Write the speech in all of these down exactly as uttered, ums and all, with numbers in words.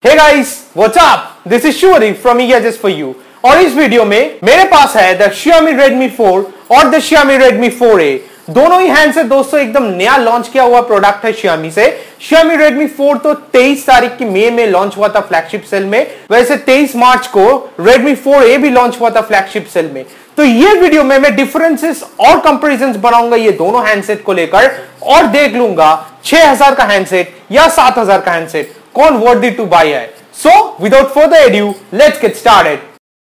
Hey guys, what's up? This is Shuri from eGadgets for you. और इस video में मेरे पास है द Xiaomi Redmi फोर और the Xiaomi Redmi four A. दोनों ही हैंड से दोस्तों एकदम नया लॉन्च किया हुआ प्रोडक्ट है Xiaomi से। Xiaomi Redmi फोर तो तेईस तारीख की मई में लॉन्च हुआ था फ्लैगशिप सेल में, वैसे तेईस मार्च को Redmi फोर ए भी लॉन्च हुआ था फ्लैगशिप सेल में। तो ये वीडियो में मैं डिफरेंसेस और कंपैरिजंस बनाऊंगा ये दोनों हैंडसेट को लेकर और देख लूंगा छह हज़ार का हैंडसेट या सात हज़ार का हैंडसेट कौन वर्दी टू बाय है। So without further adieu let's get started.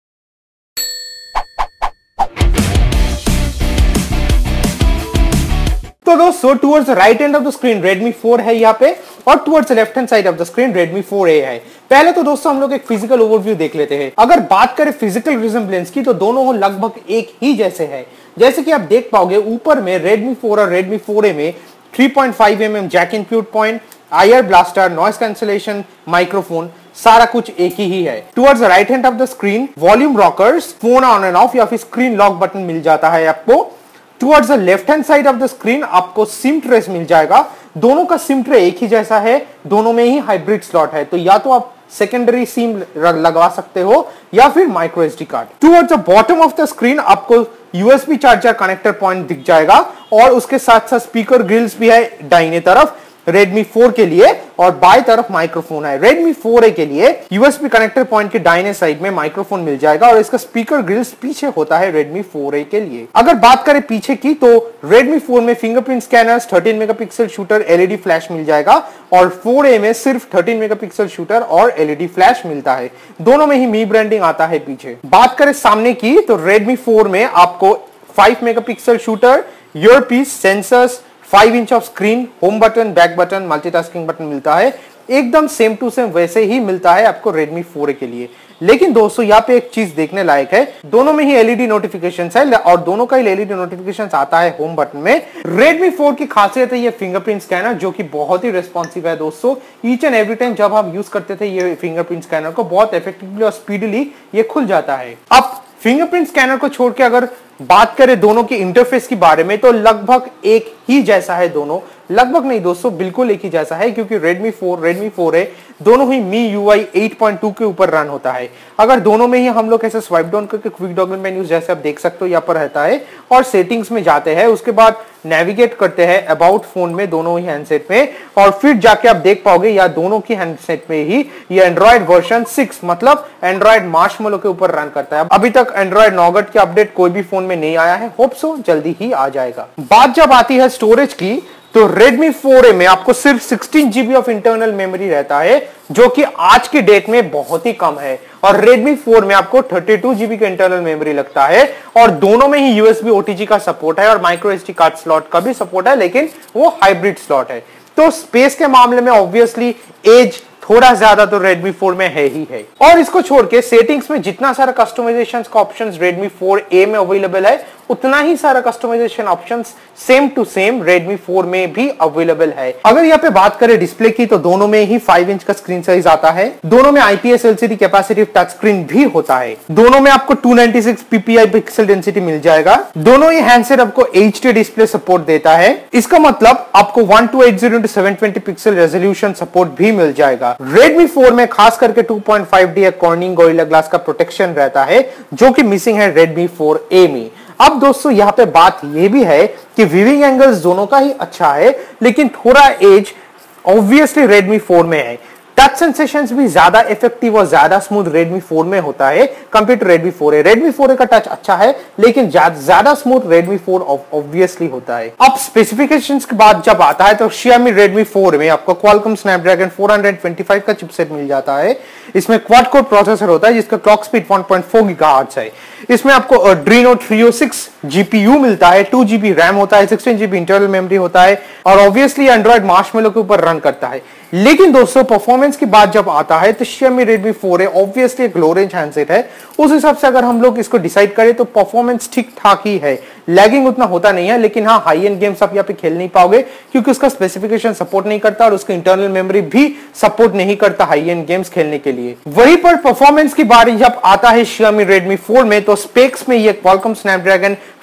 तो दोस्तों towards right end of the screen Redmi four है यहाँ पे और towards left hand side of the screen Redmi four A है। पहले तो दोस्तों हम लोग एक फिजिकल ओवरव्यू देख लेते हैं। अगर बात करें फिजिकल रिजेम्बलेंस की तो दोनों लगभग एक ही जैसे है। जैसे कि आप देख पाओगे ऊपर में Redmi फोर और Redmi फोर ए में three point five M M jack input point, I R blaster, noise cancellation, microphone सारा कुछ एक ही ही है। Towards right hand of the screen volume rockers, phone on and off या फिर स्क्रीन लॉक बटन मिल जाता है आपको। Towards the left hand side of the screen आपको सिम ट्रेस मिल जाएगा। दोनों का सिम ट्रे एक ही जैसा है, दोनों में ही हाइब्रिड स्लॉट है, तो या तो आप सेकेंडरी सिम लगवा सकते हो या फिर micro SD card. Towards the bottom of the screen आपको यूएसबी चार्जर कनेक्टर पॉइंट दिख जाएगा और उसके साथ साथ स्पीकर ग्रिल्स भी है दाहिने तरफ Redmi फोर के लिए और बाएं तरफ माइक्रोफोन है। Redmi फोर ए के लिए यूएसबी कनेक्टर पॉइंट के दाहिने साइड में माइक्रोफोन मिल जाएगा और इसका स्पीकर ग्रिल्स पीछे होता है Redmi फोर ए के लिए। अगर बात करें पीछे की तो Redmi फोर में fingerprint scanners, thirteen megapixel shooter, LED flash मिल जाएगा और फोर ए में सिर्फ थर्टीन मेगापिक्सल शूटर और एलईडी फ्लैश मिलता है। दोनों में ही मी ब्रांडिंग आता है पीछे। बात करें सामने की तो Redmi फोर में आपको five megapixel shooter, earpiece, sensors, five inch of screen, home button, back button, multitasking button मिलता है। एकदम सेम टू सेम वैसे ही मिलता है आपको Redmi फोर ए के लिए। लेकिन दोस्तों यहाँ पे एक चीज देखने लायक है, दोनों में ही एलईडी नोटिफिकेशंस है और दोनों का ही एलईडी नोटिफिकेशंस आता है होम बटन में। Redmi फोर की खासियत है ये फिंगरप्रिंट स्कैनर जो कि बहुत ही रिस्पॉन्सिव है दोस्तों। ईच एंड एवरी टाइम जब हम यूज करते थे ये फिंगरप्रिंट स्कैनर को बहुत इफेक्टिवली और स्पीडली ये खुल जाता है। अब फिंगरप्रिंट स्कैनर को छोड़ के अगर बात करें दोनों की इंटरफेस के बारे में तो लगभग एक ही जैसा है दोनों, लगभग नहीं दोस्तों बिल्कुल एक ही जैसा है क्योंकि Redmi four, Redmi four A दोनों ही Mi UI eight point two के ऊपर रन होता है। अगर दोनों में ही हम लोग ऐसे स्वाइप डाउन करके क्विक टॉगल मेन्यूज जैसे आप देख सकते हो यहाँ पर रहता है और सेटिंग्स में जाते हैं, उसके बाद नेविगेट करते हैं अबाउट फोन में दोनों ही हैंडसेट में और फिर जाके आप देख पाओगे या दोनों की हैंडसेट में ही ये एंड्रॉइड वर्जन सिक्स मतलब एंड्रॉइड मार्शमैलो के ऊपर रन करता है। अभी तक एंड्रॉइड नौगट की अपडेट कोई भी फोन में नहीं आया है, होप सो जल्दी ही आ जाएगा। बात जब आती है स्टोरेज की तो Redmi फोर ए में आपको सिर्फ sixteen GB of internal memory रहता है जो कि आज की डेट में बहुत ही कम है और Redmi फोर में आपको थर्टी टू जीबी का इंटरनल मेमोरी लगता है और दोनों में ही यूएसबी ओटीजी का सपोर्ट है और माइक्रो एसडी कार्ड स्लॉट का भी सपोर्ट है, लेकिन वो हाइब्रिड स्लॉट है। तो स्पेस के मामले में ऑब्वियसली एज थोड़ा ज्यादा तो Redmi फोर में है ही है। और इसको छोड़ के सेटिंग्स में जितना सारा कस्टमाइजेशन का ऑप्शंस Redmi फोर ए में अवेलेबल है उतना ही सारा customization options same to same Redmi four में भी अवेलेबल है। अगर यहाँ पे बात करें डिस्प्ले की तो दोनों में ही फाइव इंच का स्क्रीन साइज आता है, दोनों में IPS LCD capacitive touch screen भी होता है, दोनों में आपको two ninety six PPI pixel density मिल जाएगा, दोनों ही हैंडसेट आपको एचडी डिस्प्ले सपोर्ट देता है। इसका मतलब आपको one two eight zero into seven twenty pixel resolution support भी मिल जाएगा। Redmi फोर में खास करके two point five D Corning Gorilla glass का प्रोटेक्शन रहता है जो कि मिसिंग है Redmi फोर ए में। अब दोस्तों यहाँ पे बात ये भी है कि व्यूइंग एंगल्स दोनों का ही अच्छा है लेकिन थोड़ा एज ऑब्वियसली Redmi फोर में है। टच सेंसेशंस भी ज्यादा इफेक्टिव और ज्यादा स्मूथ Redmi फोर में होता है compare to Redmi four A. Redmi four A का टच अच्छा है लेकिन ज्यादा स्मूथ Redmi फोर ऑब्वियसली होता है। अब स्पेसिफिकेशंस की बात जब आता है तो Xiaomi Redmi फोर में आपको Qualcomm Snapdragon four twenty five का चिपसेट मिल जाता है। इसमें क्वाड कोर प्रोसेसर होता है जिसका clock speed one point four gigahertz है। इसमें आपको Adreno three O six GPU मिलता है, टू जीबी रैम होता है, सिक्सटीन जीबी इंटरनल मेमोरी होता है और ऑब्वियसली एंड्रॉइड मार्शमैलो के ऊपर रन करता है। लेकिन दोस्तों परफॉर्मेंस की बात जब आता है तो Xiaomi Redmi four A obviously एक लो रेंज हैंडसेट है। उस हिसाब से अगर हम लोग इसको डिसाइड करें तो परफॉर्मेंस ठीक ठाक ही है, लैगिंग उतना होता नहीं है, लेकिन हाँ हाई एंड गेम्स आप यहाँ पे खेल नहीं पाओगे क्योंकि उसका स्पेसिफिकेशन सपोर्ट नहीं करता और उसका इंटरनल मेमोरी भी सपोर्ट नहीं करता हाई एंड गेम्स खेलने के लिए। वहीं पर परफॉर्मेंस की बारी जब आता है Xiaomi Redmi फोर में तो स्पेक्स में ये Qualcomm Snapdragon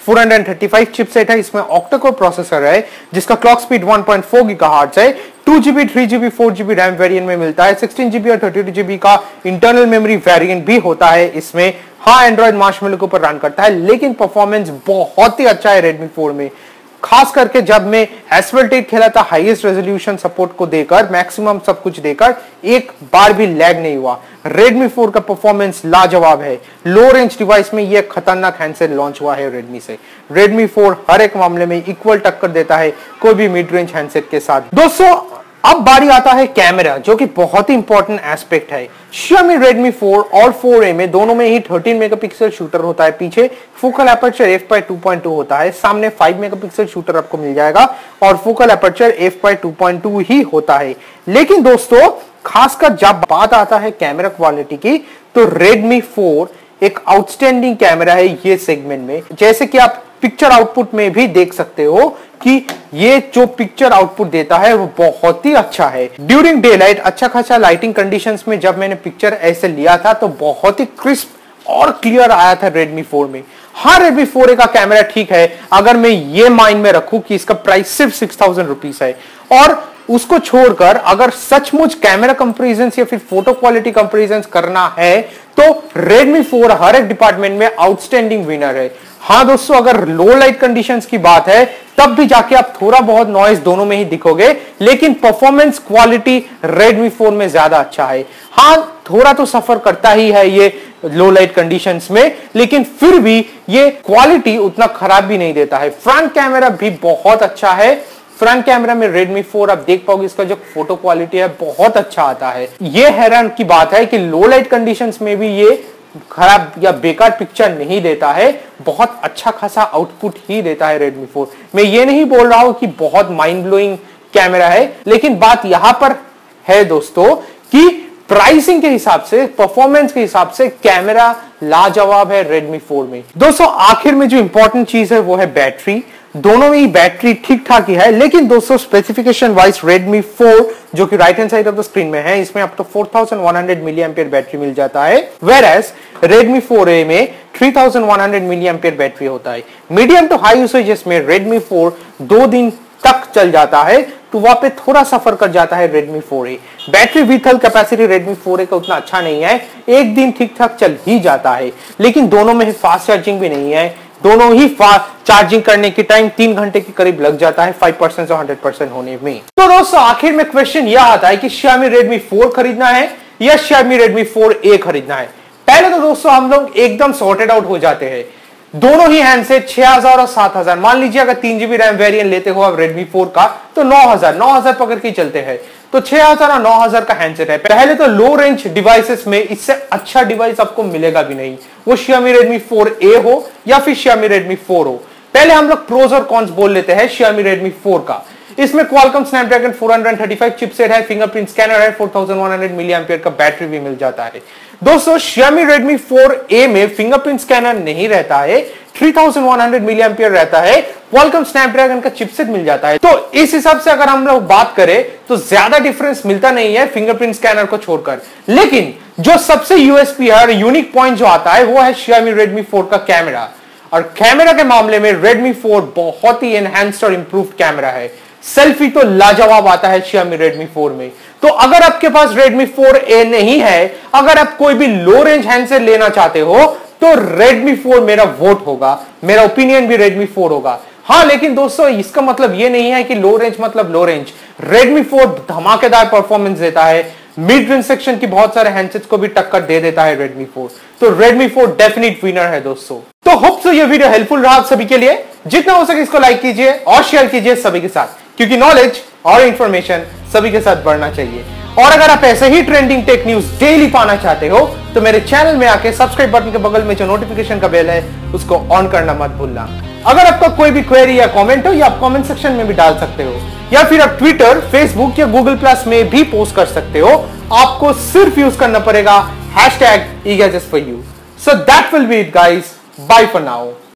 four thirty five chipset है, इसमें ऑक्टा-कोर प्रोसेसर है जिसका clock speed one point four gigahertz है, two GB three GB four GB RAM variant में मिलता है, सिक्सटीन जीबी और थर्टी टू जीबी का इंटरनल मेमोरी वेरिएंट भी होता है इसमें। हाँ, एंड्रॉइड मार्शमैलो के ऊपर रन करता है, लेकिन परफॉर्मेंस बहुत ही अच्छा है रेडमी फोर में। खास करके जब मैं एसफल्ट एट खेला था हाईएस्ट रेजोल्यूशन सपोर्ट को देकर, मैक्सिमम सब कुछ देकर, एक बार भी लैग नहीं हुआ। रेडमी फोर का परफॉर्मेंस लाजवाब है। लो रेंज डिवाइस में यह खतरनाक हैंडसेट लॉन्च हुआ है रेडमी से। रेडमी फोर हर एक मामले में इक्वल टक्कर देता है कोई भी मिड रेंज हैंडसेट के साथ। दोस्तों, अब बारी आता है कैमरा, जो कि बहुत ही इंपॉर्टेंट एस्पेक्ट है। Xiaomi Redmi फोर और फोर ए में दोनों में ही थर्टीन मेगापिक्सल शूटर होता है, पीछे focal aperture F by two point two होता है, सामने फाइव मेगापिक्सल शूटर आपको मिल जाएगा और focal aperture F by two point two ही होता है। लेकिन दोस्तों, खासकर जब बात आता है कैमरा क्वालिटी की, तो Redmi फोर एक आउटस्टैंडिंग कैमरा है ये सेगमेंट में। जैसे कि आप पिक्चर आउटपुट में भी देख सकते हो कि ये जो पिक्चर आउटपुट देता है वो बहुत ही अच्छा है। ड्यूरिंग डे लाइट अच्छा खासा लाइटिंग कंडीशंस में जब मैंने पिक्चर ऐसे लिया था तो बहुत ही क्रिस्प और क्लियर आया था Redmi फोर में। हाँ, Redmi फोर ए का कैमरा ठीक है, अगर मैं ये माइंड में रखूं कि इसका प्राइस सिर्फ सिक्स थाउजेंड रुपीज है, और उसको छोड़कर अगर सचमुच कैमरा कंपैरिजन या फिर फोटो क्वालिटी कंपैरिजन करना है तो Redmi फोर हर एक डिपार्टमेंट में आउटस्टैंडिंग विनर है। हाँ दोस्तों, अगर लो लाइट कंडीशंस की बात है तब भी जाके आप थोड़ा बहुत नॉइज दोनों में ही दिखोगे, लेकिन परफॉर्मेंस क्वालिटी Redmi फोर में ज्यादा अच्छा है। हाँ, थोड़ा तो सफर करता ही है ये लो लाइट कंडीशंस में, लेकिन फिर भी ये क्वालिटी उतना खराब भी नहीं देता है। फ्रंट कैमरा भी बहुत अच्छा है। फ्रंट कैमरा में Redmi फोर आप देख पाओगे इसका जो फोटो क्वालिटी है बहुत अच्छा आता है। ये हैरान की बात है कि लो लाइट कंडीशंस में भी ये खराब या बेकार पिक्चर नहीं देता है, बहुत अच्छा खासा आउटपुट ही देता है Redmi फोर। मैं ये नहीं बोल रहा हूं कि बहुत माइंड ब्लोइंग कैमरा है, लेकिन बात यहां पर है दोस्तों कि प्राइसिंग के हिसाब से, परफॉर्मेंस के हिसाब से कैमरा लाजवाब है Redmi फोर में। दोस्तों, आखिर में जो इंपॉर्टेंट चीज है वो है बैटरी। दोनों में ही बैटरी ठीक ठाक ही है, लेकिन दोस्तों स्पेसिफिकेशन वाइज Redmi फोर जो कि right hand side of the screen में है, इसमें आपको four thousand one hundred milli ampere battery मिल जाता है, वेयरएज Redmi फोर ए में three thousand one hundred milli ampere battery होता है। मीडियम टू हाई यूसेजेस में Redmi फोर दो दिन तक चल जाता है, तो वहां पे थोड़ा सफर कर जाता है Redmi फोर ए। बैटरी विथल कैपेसिटी Redmi फोर ए का उतना अच्छा नहीं है, एक दिन ठीक ठाक चल ही जाता है, लेकिन दोनों में फास्ट चार्जिंग भी नहीं है। दोनों ही चार्जिंग करने की टाइम तीन घंटे के करीब लग जाता है फाइव परसेंट से हंड्रेड परसेंट होने में। तो दोस्तों, आखिर में क्वेश्चन यह आता है कि Xiaomi Redmi फोर खरीदना है या Xiaomi Redmi फोर ए खरीदना है। पहले तो दोस्तों हम लोग एकदम सॉर्टेड आउट हो जाते हैं। दोनों ही हैंडसेट छह हजार और सात हजार, मान लीजिए अगर तीन जीबी रैम वेरिएंट लेते हो आप Redmi फोर का तो नौ हजार नौ हजार पकड़ के चलते हैं, तो छह हजार और नौ हजार का हैंडसेट है। पहले तो लो रेंज डिवाइसेस में इससे अच्छा डिवाइस आपको मिलेगा भी नहीं, वो Xiaomi Redmi फोर ए हो या फिर Xiaomi Redmi फोर हो। पहले हम लोग प्रोज और कॉन्स बोल लेते हैं Xiaomi Redmi फोर का। इसमें Qualcomm Snapdragon four thirty five chipset है, फिंगरप्रिंट स्कैनर है, four thousand one hundred milli ampere का बैटरी भी मिल जाता है। दोस्तों, Xiaomi Redmi फोर ए में फिंगरप्रिंट स्कैनर नहीं रहता है, three thousand one hundred milli ampere रहता है, Qualcomm Snapdragon का चिपसेट मिल जाता है। तो इस हिसाब से अगर हम लोग बात करें तो ज्यादा डिफरेंस मिलता नहीं है फिंगरप्रिंट स्कैनर को छोड़कर। लेकिन जो सबसे यूएसपी है और यूनिक पॉइंट जो आता है वो है Xiaomi Redmi फोर का कैमरा। और कैमरा के मामले में Redmi फोर बहुत ही एनहांस्ड और इंप्रूव्ड कैमरा है। सेल्फी तो लाजवाब आता है Xiaomi Redmi फोर में। तो अगर आपके पास Redmi फोर ए नहीं है, अगर आप कोई भी लो रेंज हैंडसेट लेना चाहते हो तो Redmi फोर मेरा वोट होगा, मेरा ओपिनियन भी Redmi फोर होगा। हाँ, लेकिन दोस्तों इसका मतलब ये नहीं है कि लो रेंज मतलब लो रेंज। Redmi फोर धमाकेदार परफॉर्मेंस देता है, मिड रेंज सेक्शन की बहुत सारे हैंडसेट्स को भी टक्कर दे देता है Redmi फोर। तो Redmi फोर डेफिनेट विनर है दोस्तों। तो होप सो ये वीडियो हेल्पफुल रहा आप सभी के लिए। जितना हो सके इसको लाइक कीजिए और शेयर कीजिए सभी के साथ, क्योंकि नॉलेज और इंफॉर्मेशन सभी के साथ बढ़ना चाहिए। और अगर आप ऐसे ही ट्रेंडिंग टेक न्यूज डेली पाना चाहते हो तो मेरे चैनल में आके सब्सक्राइब बटन के बगल में जो नोटिफिकेशन का बेल है उसको ऑन करना मत भूलना। अगर आपका कोई भी क्वेरी या कमेंट हो या आप कमेंट सेक्शन में भी डाल सकते हो, या फिर आप ट्विटर, फेसबुक या गूगल प्लस में भी पोस्ट कर सकते हो। आपको सिर्फ यूज करना पड़ेगा hashtag E gadgets for you. So that will be it guys, bye for now.